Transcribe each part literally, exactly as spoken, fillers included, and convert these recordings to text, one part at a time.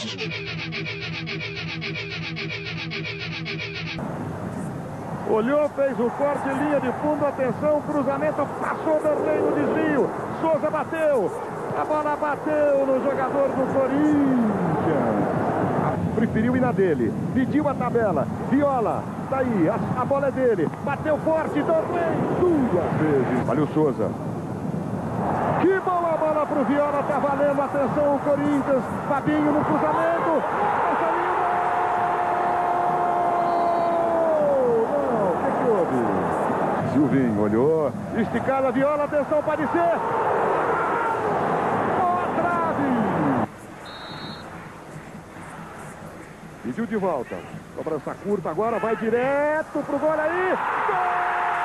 Olhou, fez o corte, linha de fundo, atenção, cruzamento, passou Darley no desvio, Souza bateu, a bola bateu no jogador do Corinthians. Preferiu ir na dele, pediu a tabela, Viola, tá aí, a, a bola é dele, bateu forte, Darley, duas vezes. Olha o Souza. Que boa bola pro Viola, tá valendo, atenção o Corinthians, Fabinho no cruzamento, Silvinho olhou, esticada, Viola, atenção, pode ser. Boa trave. Pediu de volta. Cobrança curta agora, vai direto pro gol aí. Gol!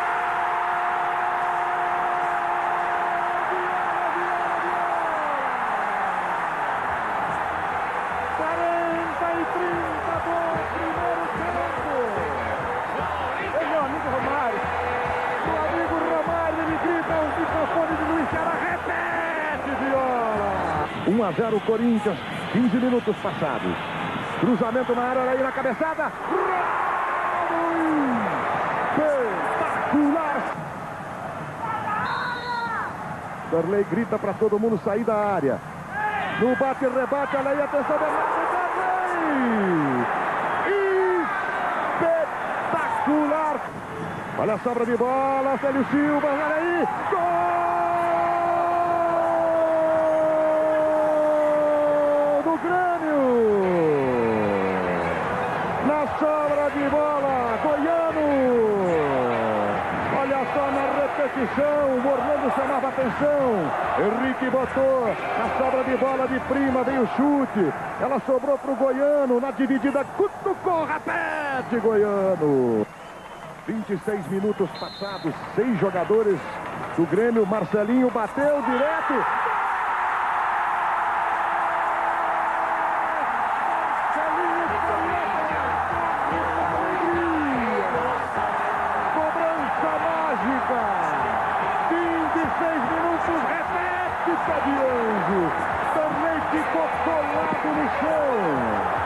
um a zero Corinthians, quinze minutos passados. Cruzamento na área, aí na cabeçada. Espetacular! Darley grita para todo mundo sair da área. No bate e rebate, olha aí, atenção, Darley! Espetacular! Olha a sobra de bola, Célio Silva, olha aí! Gol! Sobra de bola, Goiano. Olha só na repetição, o Orlando chamava atenção. Henrique botou a sobra de bola de prima, veio o chute. Ela sobrou para o Goiano, na dividida, cutucou, repete, Goiano. vinte e seis minutos passados, seis jogadores do Grêmio. Marcelinho bateu direto. Pé de anjo, também ficou colado no chão.